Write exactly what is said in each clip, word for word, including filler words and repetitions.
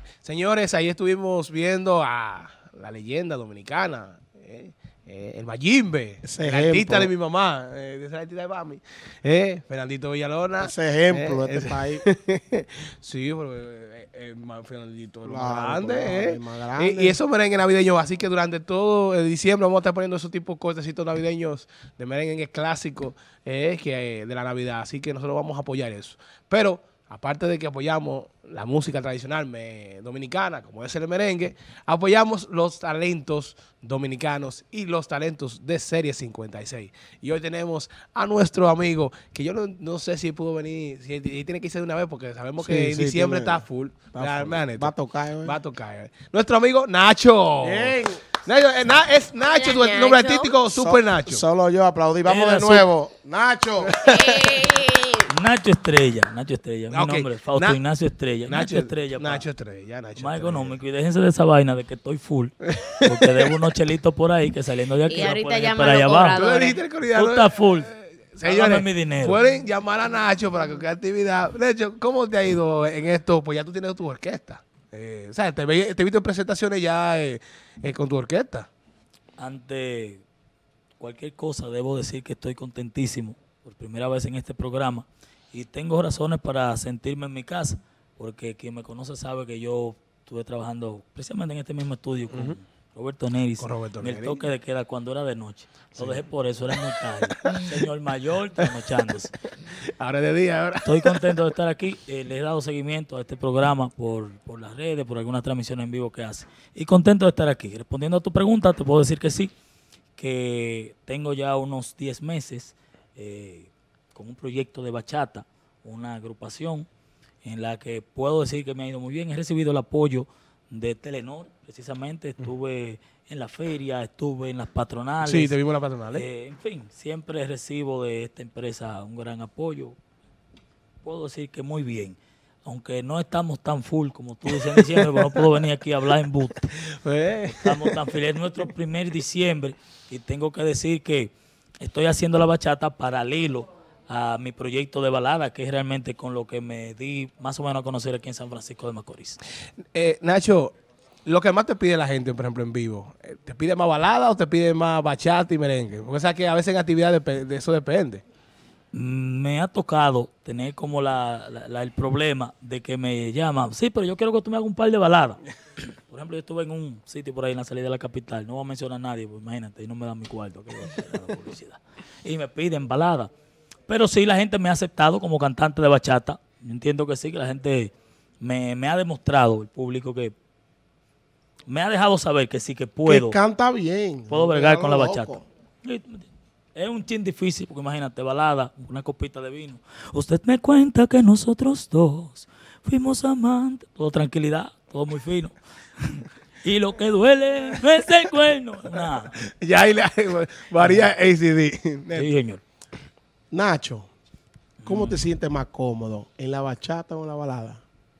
Señores, ahí estuvimos viendo a la leyenda dominicana, eh, eh, el Mayimbe, Ese el artista ejemplo. de mi mamá, eh, de esa artista de mami, eh, Fernandito Villalona. Ese ejemplo de este ese- país. Sí, pero eh, eh, ma- Fernandito es lo más Claro, grande, claro, eh. el más Y, grande. y esos merengue navideños, así que durante todo el diciembre vamos a estar poniendo esos tipos de cortecitos navideños de merengue clásicos eh, que, eh, de la Navidad, así que nosotros vamos a apoyar eso. Pero aparte de que apoyamos la música tradicional me- dominicana, como es el merengue, apoyamos los talentos dominicanos y los talentos de Serie cincuenta y seis. Y hoy tenemos a nuestro amigo, que yo no, no sé si pudo venir, si, si tiene que irse de una vez, porque sabemos Sí, que en sí, diciembre tiene- está full. está Vean, full. vean esto. Va a tocar, ¿eh? Va a tocar. eh. Nuestro amigo Nacho. Bien. Nacho, eh, Na- es Nacho, Hola, tu nombre Nacho. artístico, Super So- Nacho. Solo yo aplaudí. Vamos Era de su- nuevo. Nacho. ¡Ey! Nacho Estrella, Nacho Estrella, mi Ok. nombre es Fausto Na- Ignacio Estrella. Nacho, Estrella, pa. Nacho Estrella, Nacho Más Estrella. económico. Y déjense de esa vaina de que estoy full. Porque debo unos chelitos por ahí que saliendo de aquí Y no ahorita pueden ir llaman para allá los abajo. Tú le cobradores. dijiste al coordinador, Tú estás full. Señores, Hágame mi dinero. pueden llamar a Nacho para cualquier actividad. De hecho, ¿cómo te ha ido en esto? Pues ya tú tienes tu orquesta. Eh, o sea, te, ve- te he visto en presentaciones ya eh, eh, con tu orquesta. Ante cualquier cosa, debo decir que estoy contentísimo por primera vez en este programa. Y tengo razones para sentirme en mi casa. Porque quien me conoce sabe que yo estuve trabajando precisamente en este mismo estudio con Roberto Neris. Con Roberto en el Neris. toque de queda cuando era de noche. Lo dejé por eso, era muy tarde. Señor mayor, trasnochándose. Ahora es de día, ahora. Estoy contento de estar aquí. Eh, le he dado seguimiento a este programa por, por las redes, por algunas transmisiones en vivo que hace. Y contento de estar aquí. Respondiendo a tu pregunta, te puedo decir que sí, que tengo ya unos diez meses eh, con un proyecto de bachata, una agrupación en la que puedo decir que me ha ido muy bien. He recibido el apoyo de Telenor, precisamente. Estuve en la feria, estuve en las patronales. Sí, te vimos en la patronal. ¿eh? Eh, en fin, siempre recibo de esta empresa un gran apoyo. Puedo decir que muy bien. Aunque no estamos tan full como tú dices en diciembre, porque no puedo venir aquí a hablar en boot. Eh, Estamos tan felices. Es nuestro primer diciembre y tengo que decir que estoy haciendo la bachata paralelo a mi proyecto de balada, que es realmente con lo que me di más o menos a conocer aquí en San Francisco de Macorís. eh, Nacho, lo que más te pide la gente, por ejemplo, en vivo, eh, ¿te pide más balada o te pide más bachata y merengue? Porque sabes que a veces en actividades de, de eso depende. Me ha tocado tener como la, la- la- el problema de que me llaman, sí, pero yo quiero que tú me hagas un par de baladas. Por ejemplo, yo estuve en un sitio por ahí en la salida de la capital, no voy a mencionar a nadie, pues imagínate, y no me dan mi cuarto, que voy a hacer la publicidad. Y me piden baladas. Pero sí, la gente me ha aceptado como cantante de bachata. Yo entiendo que sí, que la gente me, me ha demostrado, el público, que me ha dejado saber que sí, que puedo. Que canta bien. Puedo No bregar te con la hagas bachata. loco. Es un chin difícil, porque imagínate, balada, una copita de vino. Usted me cuenta que nosotros dos fuimos amantes. Todo tranquilidad, todo muy fino. Y lo que duele no es el cuerno. Nada. Ya ahí le varía A C D. Sí, señor. Nacho, ¿cómo Mm. te sientes más cómodo? ¿En la bachata o en la balada?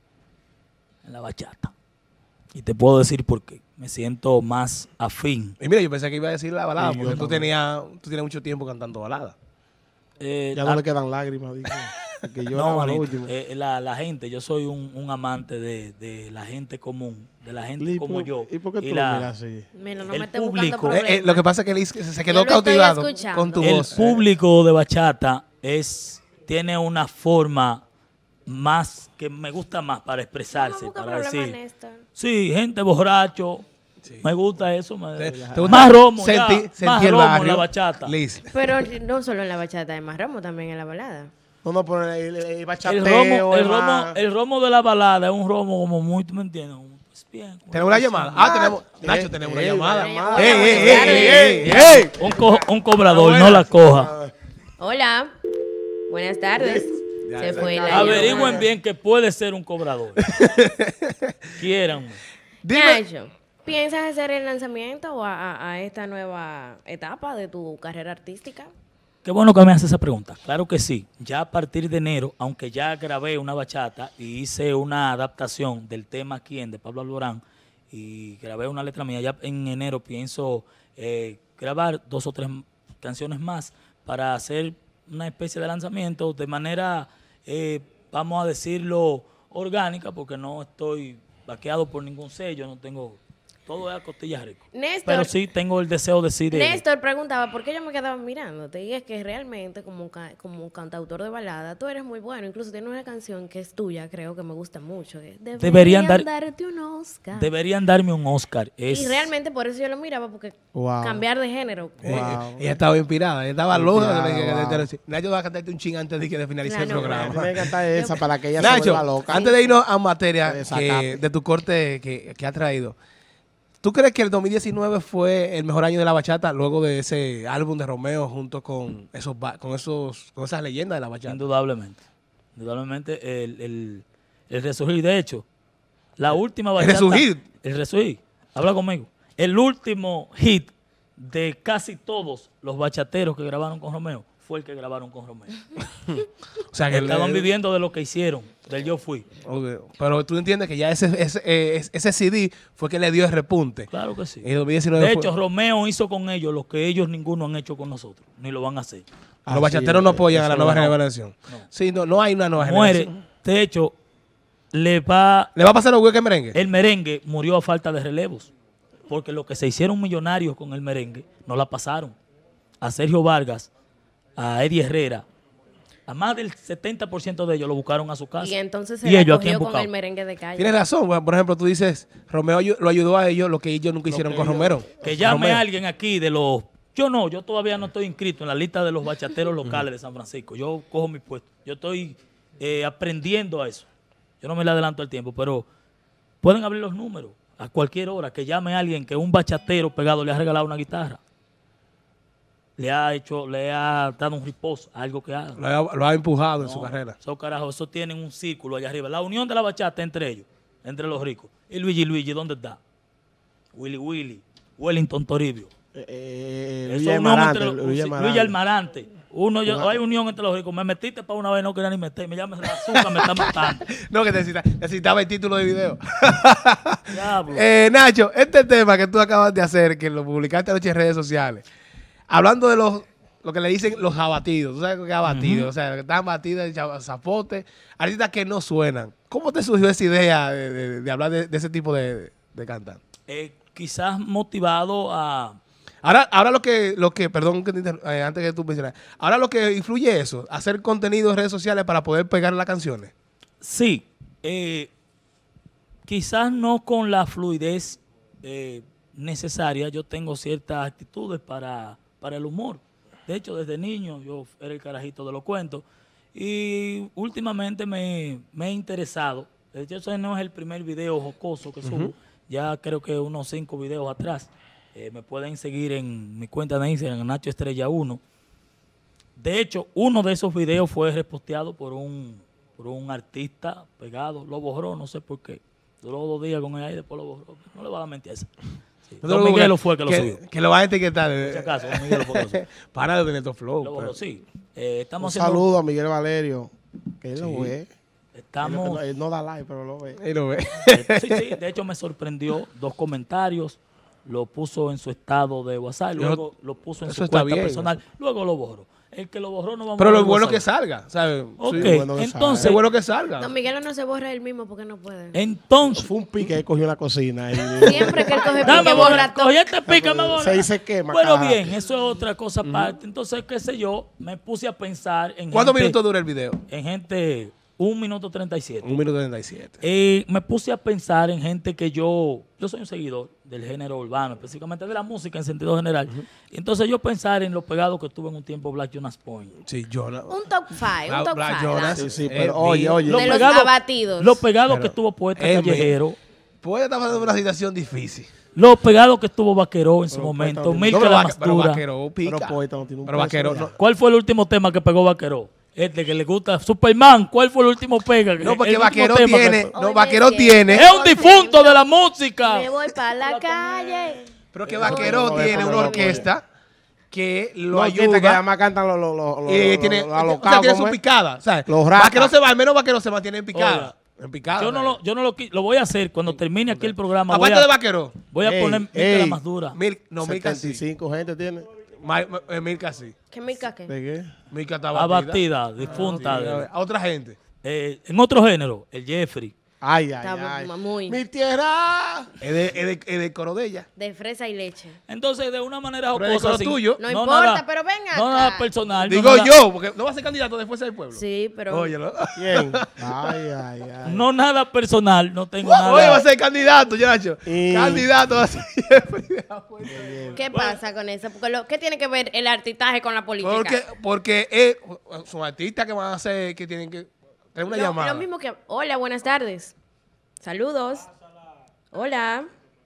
En la bachata. Y te puedo decir por qué. Me siento más afín. Y mira, yo pensé que iba a decir la balada, Sí, yo porque tú también. tenías, tú tienes mucho tiempo cantando balada. Eh, Ya la- no le quedan lágrimas. Dice, que yo no, era lo manito, último. eh, la, la gente, yo soy un, un amante de, de la gente común, de la gente ¿Y como por- yo. ¿Y por qué Y tú la- lo miras así? Mira, no El me estés público. buscando Eh, eh, problemas. lo que pasa es que Liz se, se quedó Yo lo estoy cautivado escuchando. con tu El voz. público de bachata es tiene una forma más que me gusta más para expresarse, No busca para problema, decir, Néstor. sí, gente borracho, me gusta eso, me- Te- te gusta más romo, ya, senti- más sentir el romo en barrio. la bachata. Liz. Pero no solo en la bachata, hay más romo, también en la balada. No, no, pero el, el El bachateo romo, el es romo, más- el romo de la balada es un romo como muy, ¿tú me entiendes? Pues bien, como ¿Tenemos una que llamada? sí. Ah, tenemos. eh, Nacho, tenemos una eh, llamada. una llamada. ¡Ey, ey, ey, Buenas ey, ey, tardes. ey! Un, co- un cobrador, Buenas. no la coja. Hola, buenas tardes. Ya, Se ya. fue la Averigüen llamada. bien que puede ser un cobrador. Quieran. Dime, Nacho, ¿piensas hacer el lanzamiento o a, a- a esta nueva etapa de tu carrera artística? Qué bueno que me hace esa pregunta. Claro que sí. Ya a partir de enero, aunque ya grabé una bachata y hice una adaptación del tema Quién de Pablo Alborán y grabé una letra mía, ya en enero pienso eh, grabar dos o tres canciones más para hacer una especie de lanzamiento de manera, eh, vamos a decirlo, orgánica, porque no estoy vaqueado por ningún sello, no tengo... Todo es a costillas rico. Néstor, Pero sí tengo el deseo de sí de... Néstor preguntaba por qué yo me quedaba mirándote. Y es que realmente, como, ca- como cantautor de balada, tú eres muy bueno. Incluso tienes una canción que es tuya, creo que me gusta mucho. que Deberían, Deberían dar- darte un Oscar. Deberían darme un Oscar. Es... Y realmente por eso yo lo miraba, porque Wow. cambiar de género. Eh, Wow. ella estaba inspirada, ella estaba loca. Inspirada, de que- de- wow. de- de- Nacho va a cantarte un ching antes de que de finalizar Claro, el programa. claro. Me encanta esa para que ella se Nacho, vuelva loca. antes de irnos a materia De que- desacato. de tu corte que, que ha traído, ¿tú crees que el dos mil diecinueve fue el mejor año de la bachata luego de ese álbum de Romeo junto con esos ba- con esos con esas leyendas de la bachata? Indudablemente. Indudablemente el, el, el resurgir. De hecho, la última El bachata... resurgir. El resurgir. Habla conmigo. El último hit de casi todos los bachateros que grabaron con Romeo fue el que grabaron con Romeo. O sea, que Estaban le- viviendo de lo que hicieron, del Yo Fui. Ok, pero tú entiendes que ya ese, ese, eh, ese C D fue que le dio el repunte. Claro que sí. En el dos mil diecinueve De fue- hecho, Romeo hizo con ellos lo que ellos ninguno han hecho con nosotros, ni lo van a hacer. los Así bachateros no es, apoyan a la eso nueva no. generación. No. Sí, no, no hay una nueva Muere. generación. De hecho, le va ¿Le va a pasar a Hueque Merengue? el merengue murió a falta de relevos, porque los que se hicieron millonarios con el merengue no la pasaron. A Sergio Vargas, a Eddie Herrera, a más del setenta por ciento de ellos lo buscaron a su casa. Y entonces se Y la ellos, ¿a quién cogió con buscaban? el merengue de calle. Tienes razón. Bueno, por ejemplo, tú dices, Romeo ayu- lo ayudó a ellos lo que ellos nunca hicieron con Romero. Que llame Romeo. a alguien aquí de los... Yo no, yo todavía no estoy inscrito en la lista de los bachateros locales de San Francisco. Yo cojo mi puesto. Yo estoy eh, aprendiendo a eso. Yo no me le adelanto al tiempo, pero pueden abrir los números a cualquier hora. Que llame a alguien que un bachatero pegado le ha regalado una guitarra. Le ha hecho, le ha dado un riposo a algo que haga. Lo ha, lo ha empujado en su No, carrera. Esos carajos, esos tienen un círculo allá arriba. La unión de la bachata entre ellos, entre los ricos. Y Luigi Luigi, ¿dónde está? Willy Willy, Wellington Toribio. Eh, eh, Eso Luis es unión Almarante, entre los- Luis sí, Almarante. Luis Almarante. Uno, yo- hay unión entre los ricos. Me metiste para una vez, no quería ni meter. Me llamas la azúcar, me está matando. No, que necesita- necesitaba el título de video. Diablo. Eh, Nacho, este tema que tú acabas de hacer, que lo publicaste anoche en redes sociales, hablando de los lo que le dicen los abatidos, ¿tú sabes lo que es abatidos? O sea, que están batidos de cha- zapote, artistas que no suenan. ¿Cómo te surgió esa idea de, de- de hablar de, de ese tipo de, de cantante? Eh, quizás motivado a... Ahora, ahora lo que, lo que, perdón que te inter- eh, antes que tú mencionas, ahora lo que influye eso, hacer contenido en redes sociales para poder pegar las canciones. Sí, eh, quizás no con la fluidez eh, necesaria. Yo tengo ciertas actitudes para, para el humor. De hecho, desde niño yo era el carajito de los cuentos. Y últimamente me, me he interesado. De hecho, ese no es el primer video jocoso que subo. Ya creo que unos cinco videos atrás. Eh, me pueden seguir en mi cuenta de Instagram, Nacho Estrella uno. De hecho, uno de esos videos fue reposteado por un, por un artista pegado. Lo borró, no sé por qué. Duró dos días con él ahí, después lo borró. No le va a dar mentir esa. Sí. No te Don preocupes, Miguelo fue el que lo subió. Que lo va a etiquetar. Por si acaso, Don Miguelo fue el que lo subió. Para de Neto Flow. Lo borró, pero- sí. Eh, Un estamos haciendo... saludo a Miguel Valerio, que él lo ve. Estamos... Él, él no da like, pero lo ve. Ahí lo ve. Sí, sí, de hecho me sorprendió dos comentarios, lo puso en su estado de WhatsApp, Yo- luego lo puso en eso su está cuenta bien. personal, luego lo borró. El que lo borró no va a Pero lo borrar bueno es que WhatsApp. salga, ¿sabes? Ok, Sí, bueno que entonces, es bueno que salga. Don Miguel no se borra él mismo porque no puede. entonces, Fue un pique que cogió en la cocina. Y, Siempre que él coge dame pique, borrar, borra todo. cogí este pica, me borra. Se dice quema, Bueno, caja. bien, eso es otra cosa aparte. Entonces, qué sé yo, me puse a pensar en ¿Cuántos gente, minutos dura el video? en gente, un minuto treinta y siete. Un minuto treinta y siete. Eh, me puse a pensar en gente que yo, yo soy un seguidor del género urbano, específicamente de la música en sentido general. Y entonces yo pensar en lo pegado que tuve en un tiempo Black Jonas Point. Sí, Jonah. Un top five, Bla- un top Black five. Jonas. ¿verdad? Sí, sí, Eh, pero oye, mío. oye. De los pegado- abatidos. Lo pegado Pero que estuvo Poeta es Callejero, Puede estar pasando una situación difícil. lo pegado que estuvo Vaqueró en su Pero momento, Poeta no- Milka No, pero, la Vaque- pero Mastura. Vaquero pica. Pero Poeta no tiene un Pero peso, Vaquero ya. no. ¿Cuál fue el último tema que pegó Vaqueró? Este que le gusta Superman, ¿cuál fue el último pega? No, porque El último Vaquero tema que- tiene. No, Oye, Vaquero que- tiene. Es un difunto de la música. Me voy para la calle. Pero que Eso Vaquero no, no, tiene eso una no, no, orquesta que lo No, que ayuda. además cantan los los los los Y los- tiene, los o sea, alocados, tiene ¿cómo su es? picada, ¿sabes? Los ratas. Vaquero se va, al menos Vaquero se mantiene en picada. En picada. Yo no ¿sabes? lo, yo no lo, qui- lo voy a hacer cuando termine aquí el programa. Voy Aparte a, de Vaquero, voy a Ey, poner Milka ey. la más dura. Mil, no, Milka setenta y sí. cinco gente tiene. Ma- ma- eh, Milka sí. ¿Qué mica qué? ¿De qué? Milka está batida. Abatida, difunta. Sí, de- a otra gente. eh, en otro género, el Jeffrey, Ay, ay, Está ay. muy- Mi tierra. Es de, es de, es de coro de ella. De fresa y leche. Entonces, de una manera Pero es jocosa, lo sin- tuyo. No importa, pero ven No acá. nada personal. no Digo nada- yo, porque no va a ser candidato después del pueblo. Sí, pero... Óyelo. ¿Quién? Ay, ay, ay. No nada personal, no tengo Oye, va a nada. ser candidato, Nacho. Y- Candidato así. ¿Qué pasa con eso? Porque lo, ¿qué tiene que ver el artistaje con la política? Porque, porque eh, son artistas que van a hacer, que tienen que tener una lo, llamada. lo mismo que... Hola, buenas tardes. Saludos. Hola.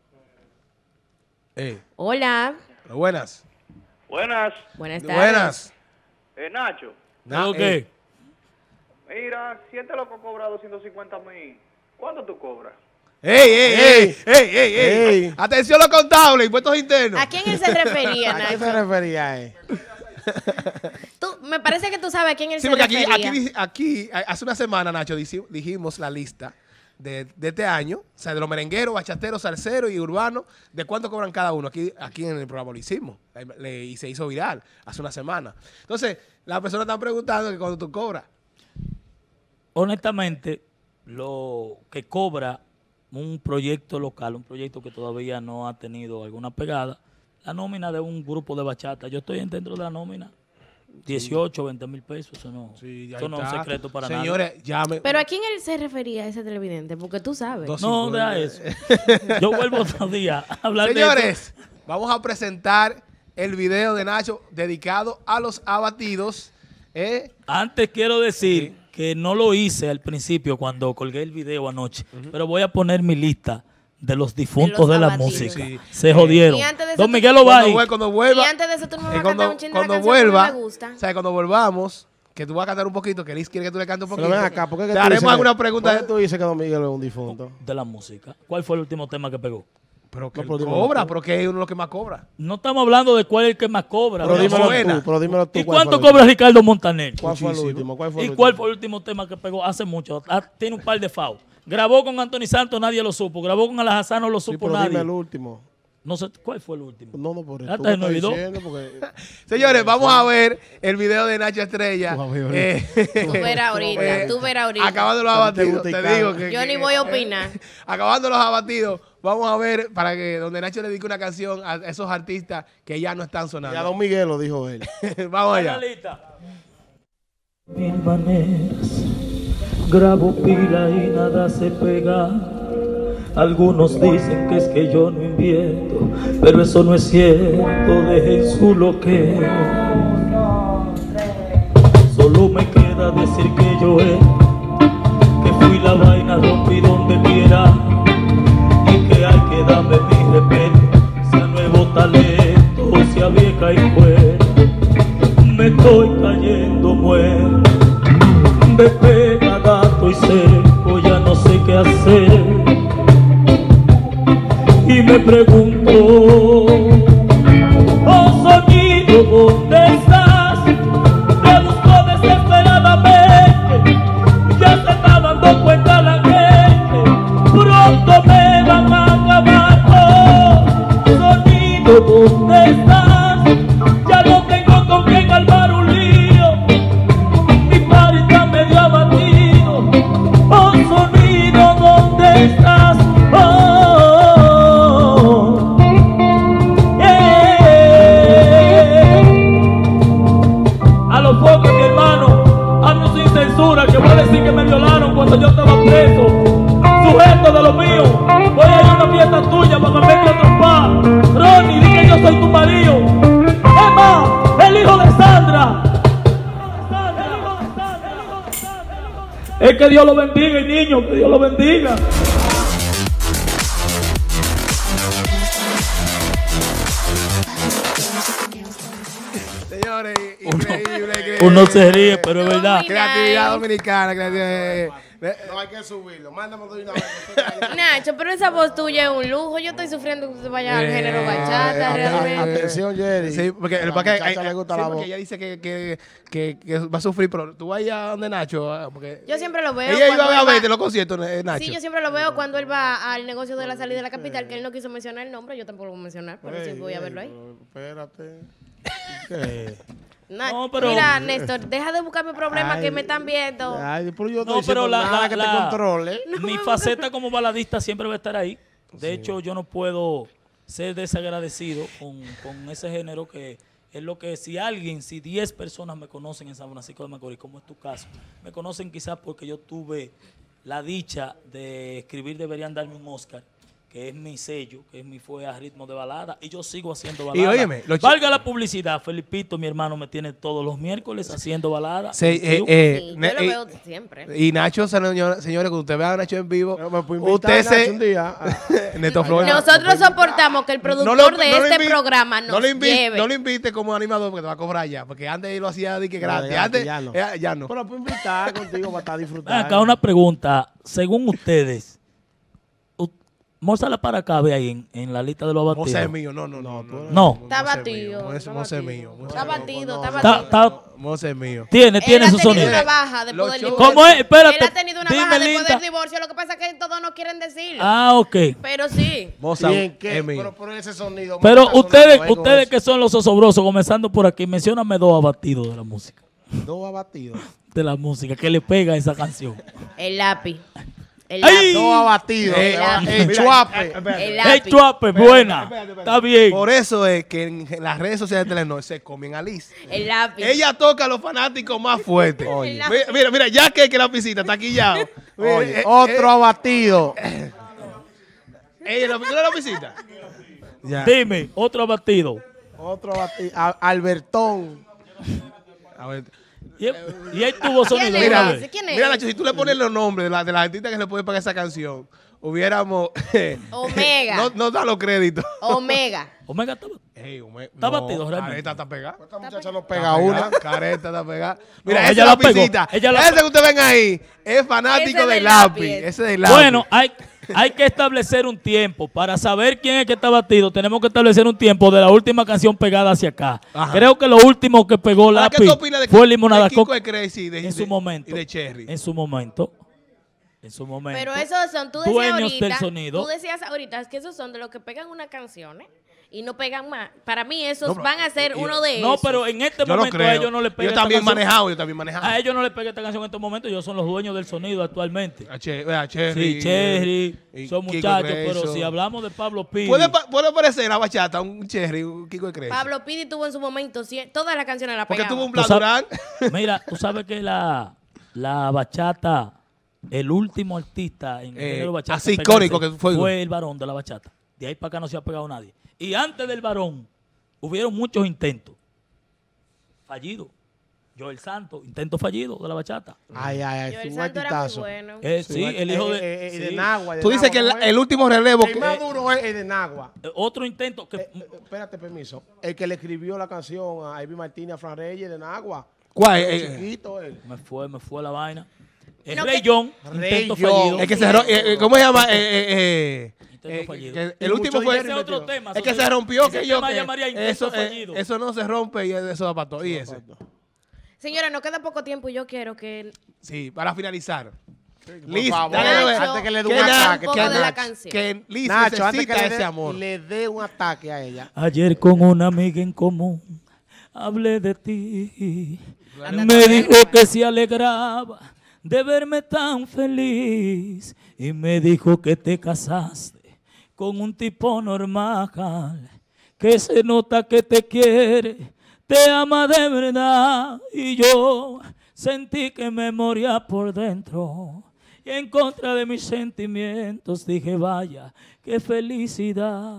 Eh, Hola. buenas. Buenas, Buenas tardes. Buenas. eh, Nacho. Na- ¿Pero eh, qué? Mira, si este loco cobra doscientos cincuenta mil, ¿cuánto tú cobras? ¡Ey, ey, ey! ¡Ey, ey, ey! Ey. Atención los contables, impuestos internos. ¿A quién él se refería, ¿A qué se Nacho? refería, eh? Tú, me parece que tú sabes a quién él Sí, se porque aquí, refería. aquí, aquí, hace una semana, Nacho, dici- dijimos la lista de, de este año, o sea, de los merengueros, bachateros, salseros y urbanos, de cuánto cobran cada uno. Aquí, aquí en el programa lo hicimos le- le- y se hizo viral hace una semana. Entonces, las personas están preguntando que cuánto tú cobras. Honestamente, lo que cobra un proyecto local, un proyecto que todavía no ha tenido alguna pegada, la nómina de un grupo de bachata. Yo estoy dentro de la nómina, dieciocho, veinte mil pesos, eso no, eso no es un secreto para nadie. Señores, llame. Pero ¿a quién él se refería ese televidente? Porque tú sabes. Dos- No, deja eso. Yo vuelvo otro día a hablar de eso. Señores, vamos a presentar el video de Nacho dedicado a los abatidos. ¿eh? Antes quiero decir que no lo hice al principio cuando colgué el video anoche, pero voy a poner mi lista de los difuntos de, los la abatidos. música. Sí. Se jodieron. Y antes de eso Don tú- Miguel Cuando, Ovalle. vuel- cuando vuelva. Y antes de eso tú no me vas eh, a cuando, cantar un chin de la cuando canción que a mí vuelva, me gusta. o sea, cuando volvamos, que tú vas a cantar un poquito, que Liz quiere que tú le cantes un Pero poquito. ven acá, ¿por qué que te tú haremos dices alguna que- pregunta. ¿por qué tú dices que Don Miguel es un difunto? De la música. ¿Cuál fue el último tema que pegó? Pero que No, él pero dímelo cobra, tú. porque es uno de los que más cobra. No estamos hablando de cuál es el que más cobra. Pero ¿no? dímelo suena. tú, pero dímelo tú. ¿Y ¿cuál cuánto fue el cobra Ricardo Montaner? ¿Cuál fue el Muchísimo. último? ¿Cuál fue el ¿Y último? cuál fue el último tema que pegó? Hace mucho. Ah, tiene un par de faos. Grabó con Anthony Santos, nadie lo supo. Grabó con Alajazán, no lo Sí, supo pero dime nadie. el último. No sé, ¿cuál fue el último? No, no, por eso. Hasta Tú se me me estás olvidó. diciendo porque- Señores, vamos a ver el video de Nacho Estrella. Tú vas a ver eh, Tú verás ahorita, eh, tú verás ahorita. Acabando los Cuando te abatidos, gusta y te caga. digo que... Yo que- ni voy a opinar. Acabando los abatidos, vamos a ver para que donde Nacho le dedique una canción a esos artistas que ya no están Y a sonando. Don Miguel lo dijo él. Vamos allá. Mil maneras, grabo pila y nada se pega. Algunos dicen que es que yo no invierto, pero eso no es cierto, dejen su loquero. Solo me queda decir que yo he, que fui la vaina, rompí donde quiera, y que hay que darme mi respeto, sea nuevo talento, sea vieja y fuera. Me estoy cayendo muerto, de pega, gato y seco, ya no sé qué hacer. Y me pregunto, oh sonido, ¿dónde estás? Te busco desesperadamente, ya se está dando cuenta la gente, pronto me van a acabar. Oh sonido, ¿dónde estás? Ya no tengo con quién calmar un lío, mi padre está medio abatido. Oh sonido, ¿dónde estás? Oh, yeah. A los focos, mi hermano, ando sin censura, que voy a decir que me violaron cuando yo estaba preso, sujeto de lo mío. Voy a ir a una fiesta tuya para que me otro pa. Ronnie, di que yo soy tu marido. Emma, el hijo de Sandra. Es que Dios lo bendiga, y niño, que Dios lo bendiga. Señores, increíble, increíble. Uno se ríe, pero es verdad. Muy Creatividad nice. dominicana, creatividad. No hay que subirlo. Mándame de una vez. Nacho, pero esa voz tuya es un lujo. Yo estoy sufriendo que usted vaya al Eh, género bachata, eh, realmente. Atención, Jerry. Sí, porque, a la porque, muchacha hay- le gusta sí, la porque voz. ella dice que, que, que, que va a sufrir, pero tú vas a donde Nacho. ah, Porque Yo siempre lo veo. ella iba cuando a él va- verte los conciertos, eh, Nacho. Sí, yo siempre lo veo cuando él va al negocio de la salida de la capital, que él no quiso mencionar el nombre, yo tampoco lo voy a mencionar, pero Ey, sí voy a ey, verlo ahí. pero Espérate. ¿Qué? Na- No, pero- Mira, Néstor, deja de buscarme problemas que me están viendo. Ay, pero yo no No, estoy pero diciendo la, nada la- que la- te controle. mi faceta como baladista siempre va a estar ahí. De hecho, yo no puedo ser desagradecido con, con ese género que es lo que si alguien, si diez personas me conocen en San Francisco de Macorís, como es tu caso, me conocen quizás porque yo tuve la dicha de escribir Deberían Darme un Oscar, que es mi sello, que es mi fue a ritmo de balada, y yo sigo haciendo balada. óyeme, lo ch- Valga la publicidad, Felipito, mi hermano, me tiene todos los miércoles haciendo balada. Sí, en eh, vivo. eh, Sí, ne- yo lo eh, veo siempre. y Nacho, señor- señores, cuando usted vea a Nacho en vivo, Me puede invitar usted Nacho se... un día. Ah, Neto Flores. Nosotros soportamos que el productor lo- de no lo este invi- programa nos no lo invi- lleve. No lo invite como animador porque te va a cobrar ya. Porque antes él lo hacía de que No, gratis. de Antes, gratis, ya no. eh, ya no. Pero puedo invitar contigo para estar Ven disfrutando. acá una pregunta. Según ustedes, u- Mozart para acá ve ahí en, en la lista de los abatidos. Mose es mío, no, no, no. tú eres- No. Está Mose es batido. mío, Mose- está Mose es batido. mío. Mose Está es mío. batido, está Está- batido. está- Mose es mío. tiene, tiene Él su ha tenido sonido. una baja después Los del shows- divorcio. ¿Cómo es? Espérate. Él ha tenido una Dime, baja después Linda. del divorcio. Lo que pasa es que todos no quieren decirlo. Ah, ok. Pero sí. Mozart ¿Y en qué? es mío. Pero por ese sonido. Pero está sonando ustedes, ahí con ustedes eso. que son los osobrosos, comenzando por aquí, mencióname dos abatidos de la música. Dos abatidos. De la música, que le pega a esa canción. El lápiz. El ¡Ay! lápiz. Dos abatidos. Eh, lápiz. El mira, chuape. eh, espérate. El ¡Ey, lápiz. chuape, buena! Está bien. Por eso es que en las redes sociales de Telenor se comen a Liz. El lápiz. Ella toca a los fanáticos más fuertes. Oye. Mira, mira, mira, ya que, que la visita está aquí ya. Oye, otro abatido. Ella la visita la visita. Ya. Dime, otro abatido. Otro abatido. A- Albertón. A ver. Y él, y él tuvo sonido. ¿Quién es una Mira, vez. ese? ¿Quién es mira, ese? Nacho, si tú le pones los nombres de la, de la artista que se le puede pagar esa canción, hubiéramos. Omega. no, no da los créditos. Omega. Omega está- Ey, Ome- Está no, batido, realmente. Careta está pegada. Esta muchacha no Está pega una. pegada, Careta está pegada. Mira, No, esa ella es la la pegó, visita. ella la Ese pegó. que ustedes ven ahí es fanático Ese del del lápiz. lápiz. Ese del lápiz. Bueno, hay, hay que establecer un tiempo. Para saber quién es que está batido, tenemos que establecer un tiempo de la última canción pegada hacia acá. Ajá. Creo que lo último que pegó Ahora, Lápiz ¿qué tú opinas de, fue Limonada de Kiko Coca de Crazy y de, en de- su momento. y de Cherry? En su momento. En su momento. Pero esos son, tú decías Dueños ahorita, del sonido. tú decías ahorita que esos son de los que pegan una canción ¿eh? y no pegan más. Para mí esos No, pero- van a ser y- uno de No, esos. pero en este Yo no momento creo. a ellos no les pega Yo esta también canción. manejado, yo también manejado. A ellos no les pega esta canción en estos momentos. Ellos son los dueños del sonido actualmente. A Che- a Cherry. Sí, Cherry, y son Kiko muchachos, Creso. pero si hablamos de Pablo Pidi, ¿Puede, pa- puede parecer la bachata un Cherry, un Kiko de Crazy. Pablo Pidi tuvo en su momento cien- todas las canciones la Porque pegaban. tuvo un Tú Blas sabes- Durán. mira, tú sabes que la, la bachata, el último artista en el Eh, género bachata así en pegarse icónico que fue. fue el varón de la bachata. De ahí para acá no se ha pegado nadie. Y antes del varón, hubieron muchos intentos fallidos. Joel Santos, intento fallido de la bachata. Ay, ay, ay. Yo, fue el un Santo era muy artistazo. bueno. Eh, sí, el hijo de... Eh, eh, de sí. Nagua. de Tú dices Nagua, que el, ¿cómo es? el último relevo El que... más duro es el de Nagua. Eh, Otro intento que... Eh, eh, espérate, permiso. El que le escribió la canción a Ivy Martínez, a Fran Reyes de Nagua. ¿Cuál? Eh, eh, Chiquito él. Me fue, me fue la vaina. El No, Rey que- John, Rey intento John. fallido. es que se ro- eh, eh, ¿cómo se llama? Eh, eh, eh, Intento eh, fallido. que Y el último mucho fue... Ese es otro tema. Es que eso se rompió ese que yo... tema que llamaría intento eso, eh, fallido. eso no se rompe y eso va para todo. Y ese. Señora, nos queda poco tiempo y yo quiero que Sí, para finalizar. Por Liz, favor, dale a ver. antes que le dé Que un na- ataque. un poco que de la Nach- canción. Que Liz Nacho, antes que necesita le ese dé, amor. le dé un ataque a ella. Ayer con una amiga en común hablé de ti. Anda, Me anda, dijo anda. que se alegraba de verme tan feliz y me dijo que te casaste con un tipo normal, que se nota que te quiere, te ama de verdad. Y yo sentí que me moría por dentro y en contra de mis sentimientos dije, vaya, qué felicidad.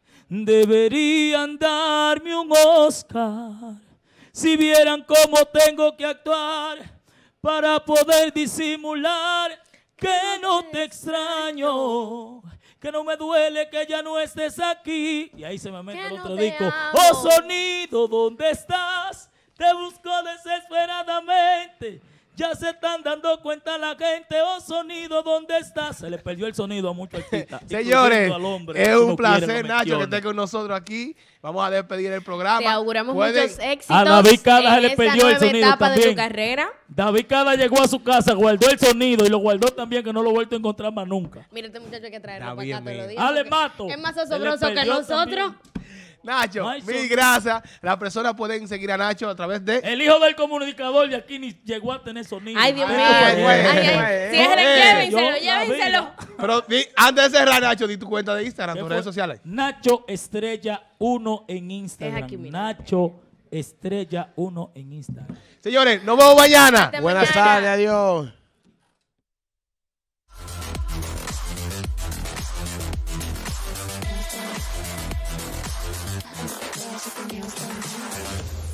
Deberían darme un Oscar si vieran cómo tengo que actuar para poder disimular que no te extraño, que no me duele que ya no estés aquí. Y ahí se me mete Que el no otro te disco. amo. Oh sonido, ¿dónde estás? Te busco desesperadamente. Ya se están dando cuenta la gente. Oh sonido, ¿dónde estás? Se le perdió el sonido a muchos artistas. Señores, incluyendo al hombre, es que un no quiere placer, lo Nacho, que mencione. esté con nosotros aquí. Vamos a despedir el programa. te auguramos Pueden- muchos éxitos A David Cada se le en perdió esta el nueva sonido etapa de también. tu carrera. David Cada llegó a su casa, guardó el sonido y lo guardó también, que no lo he vuelto a encontrar más nunca. Mira, este muchacho hay que traerlo Está para bien, acá todos los mío. días. Ale porque Mato, Es más se le asombroso que perdió nosotros. también. Nacho, No hay mil sonido. gracias. Las personas pueden seguir a Nacho a través de... El hijo del comunicador de aquí ni llegó a tener sonido. Ay, Dios Ay, mío. no, Ay, pues, ay, pues, ay. pues, Cierren, eh, llévenselo, yo, la llévenselo. vida. Pero di- antes de cerrar, Nacho, di tu cuenta de Instagram, ¿Qué tus fue? redes sociales. Nacho Estrella uno en Instagram. Es aquí, mira. Nacho Estrella uno en Instagram. Señores, nos vemos mañana. Hasta Buenas mañana. tardes, adiós. Music and